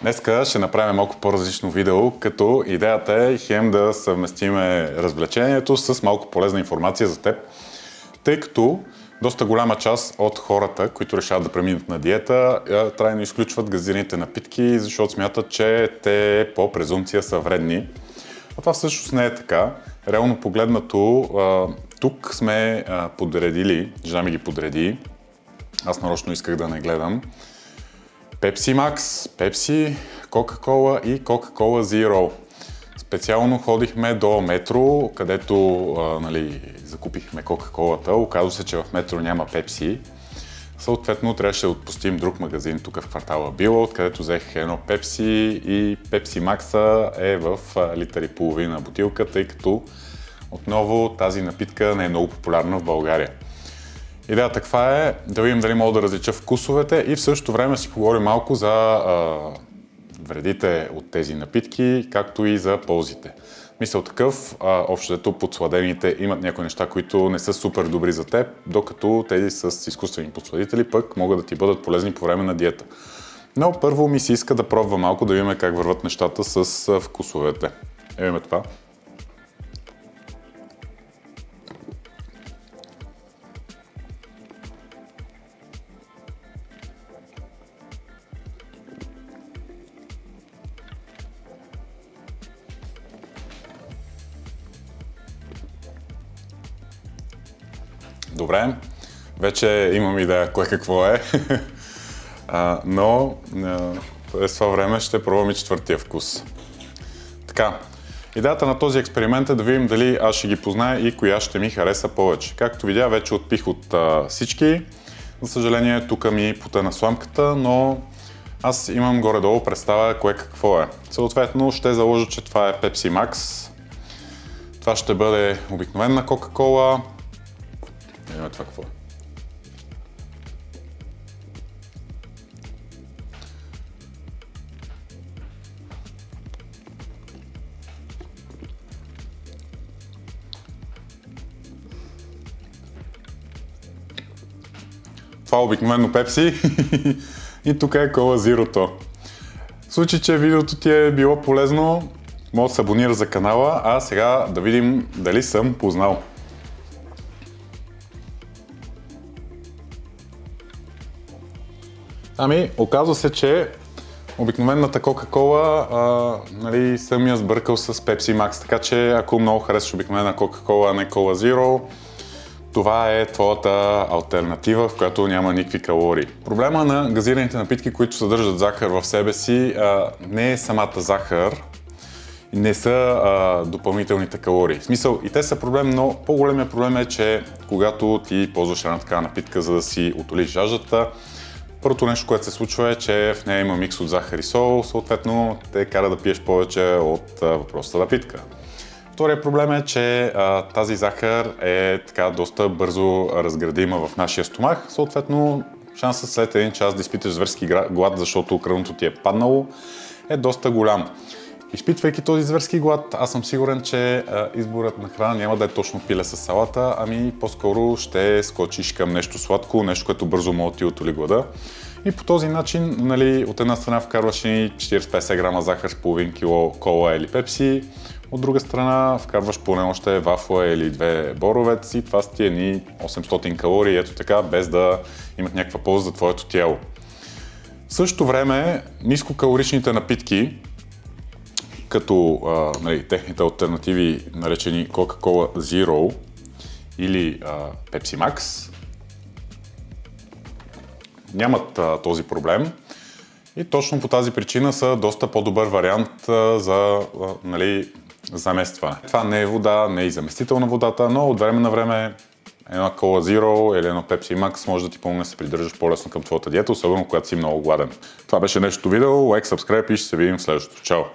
Днеска ще направим малко по-различно видео, като идеята е хем да съвместиме развлечението с малко полезна информация за теб, тъй като доста голяма част от хората, които решават да преминат на диета, трайно изключват газираните напитки, защото смятат, че те по презумпция са вредни. А това всъщност не е така. Реално погледнато, тук сме подредили, жена ми ги подреди, аз нарочно исках да не гледам, Pepsi Max, Pepsi, Coca-Cola и Coca-Cola Zero. Специално ходихме до Метро, където закупихме Coca-Colата. Оказва се, че в Метро няма Pepsi. Съответно, трябваше да отпустим друг магазин тук в квартала Било, откъдето взех едно Pepsi и Pepsi Max е в литър и половина бутилка, тъй като отново тази напитка не е много популярна в България. Идеята каква е? Да видим дали мога да различа вкусовете и в същото време си поговорим малко за вредите от тези напитки, както и за ползите. Мисля такъв, общото подсладените имат някои неща, които не са супер добри за теб, докато тези с изкуствени подсладители пък могат да ти бъдат полезни по време на диета. Но първо ми се иска да пробвам малко, да видим как върват нещата с вкусовете. Имаме това. Добре, вече имам идея кое какво е, но през това време ще пробвам и четвъртия вкус. Така, идеята на този експеримент е да видим дали аз ще ги позная и коя ще ми хареса повече. Както видя, вече отпих от всички. За съжаление, тук ми потъна сламката, но аз имам горе-долу представа кое какво е. Съответно, ще заложа, че това е Pepsi Max. Това ще бъде обикновена Coca-Cola. Видим това какво е. Това е обикновено Пепси и тук е Кола Зирото. В случай, че видеото ти е било полезно, може да се абонира за канала, а сега да видим дали съм познал. Оказва се, че обикновената Coca-Cola съм я сбъркал с Pepsi Max, така че ако много харесваш обикновена Coca-Cola, а не Cola Zero, това е твоята алтернатива, в която няма никакви калории. Проблема на газираните напитки, които съдържат захар в себе си, не е самата захар, не са допълнителните калории. В смисъл, и те са проблем, но по-големият проблем е, че когато ти ползваш една такава напитка, за да си утолиш жаждата, първото нещо, което се случва е, че в нея има микс от захар и сол, съответно те кара да пиеш повече от въпросната напитка. Вторият проблем е, че тази захар е така доста бързо разградима в нашия стомах, съответно шансът след един час да изпиташ зверски глад, защото кръвното ти е паднало, е доста голям. Изпитвайки този зверски глад, аз съм сигурен, че изборът на храна няма да е точно пиле с салата, ами по-скоро ще скочиш към нещо сладко, нещо, което бързо може да ти утоли глада. И по този начин, от една страна вкарваш и 40-50 грама захар с половин кило кола или пепси, от друга страна вкарваш поне още вафла или две боровец и това са ти едни 800 калории, ето така, без да имат някаква полза за твоето тяло. В същото време, нискокалоричните напитки, като техните алтернативи, наречени Coca-Cola Zero или Pepsi Max, нямат този проблем и точно по тази причина са доста по-добър вариант за заместване. Това не е вода, не е и заместител на водата, но от време на време едно Cola Zero или едно Pepsi Max може да ти помогне да се придържаш по-лесно към твоята диета, особено когато си много гладен. Това беше днешното видео, лайк, сабскрайб и ще се видим в следващото. Чао!